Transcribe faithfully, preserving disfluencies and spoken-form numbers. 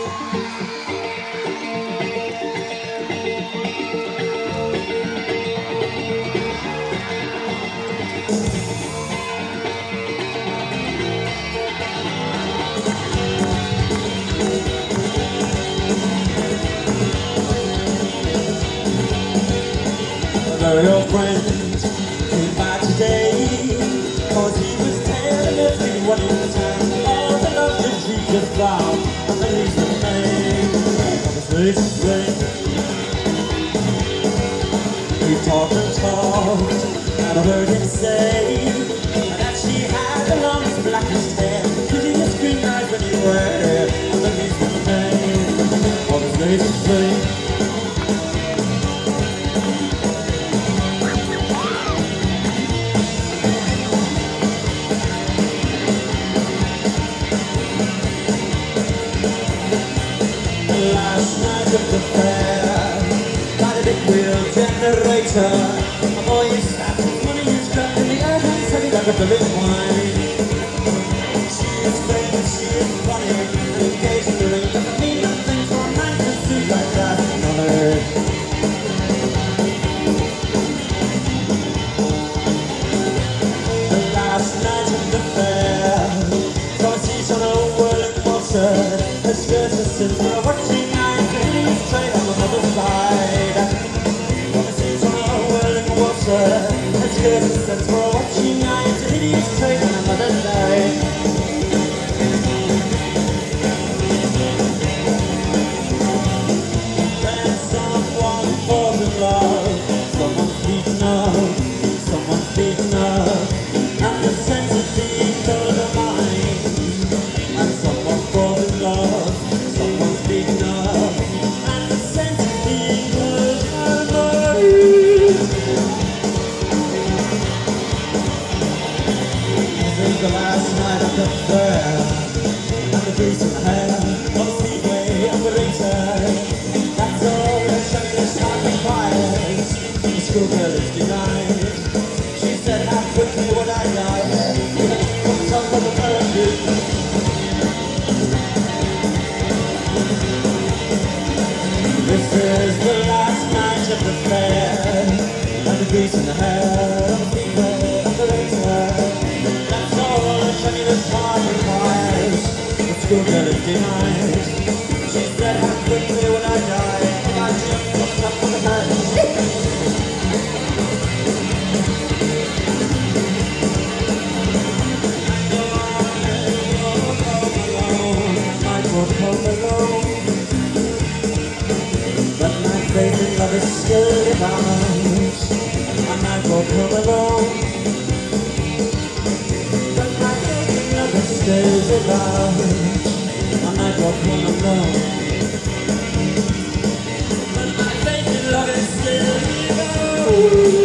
Your friend came by today, cause he was telling everyone in town all the love that she just found on the least of name of his face flame. He talked and talked, and I heard him say that she had the longest, blackest hair, prettiest green eyes anywhere on the least of name of his face flame. Last night at the fair, got a big wheel generator. A boy is fat, money is trapped in the air, and heavy like a filling wine. She is famous, she is funny, and engaged in the ring. Doesn't mean nothing for a man to do like that. The last night at the fair, saw a seat on a whirling water. Her skirt was since we were watching. Straight on the other side, from a seat on a whirling water. Let's go to the sense for watching eyes, a hideous train on another side. Then someone falls in love, someone's beaten up, someone's beaten up, and the sense of being told of mine. And someone falls in love, someone's beaten up. The last night of the fair, and the breeze in the hair of the speedway operator. That's all the shuntless starting fires. The schoolgirl is denied. She said, how quickly would I die? From the top of the parachute. This is the last night of the fair, and the breeze in the hair of the speedway operator. The schoolgirl is denied. She said, how quickly would I die? I jumped from the top of the parachute. Go on, go home alone. I might go home alone, but my faith in love is still divine. I might go home alone, stays alive. I might walk home alone, but my faith in love is still here.